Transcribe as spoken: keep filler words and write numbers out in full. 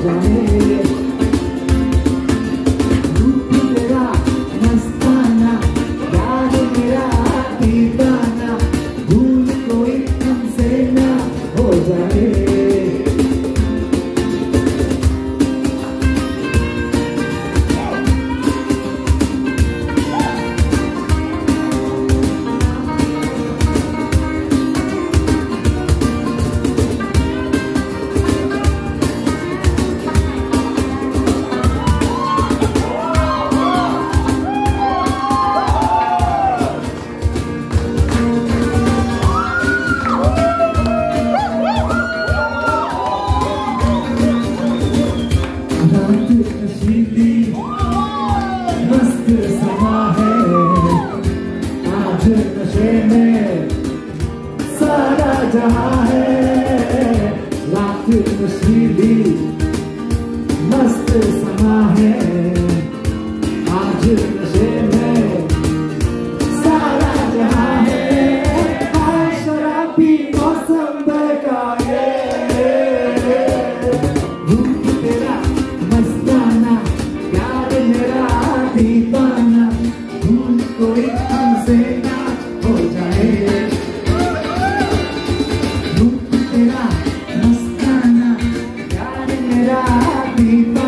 जाए। रूप तेरा मस्ताना, प्यार मेरा दीवाना, भूल कोई हमसे ना हो जाए। मस्त समा है आज, नशे में सारा जहां है। रात नशीली मस्त समा है आज, नशे में सारा जहां है। आज शराबी मौसम बहकाए, रूप तेरा मस्ताना, प्यार मेरा दीवाना, भूल कोई हमसे ना हो जाए। रूप तेरा मस्ताना, प्यार मेरा दीवाना।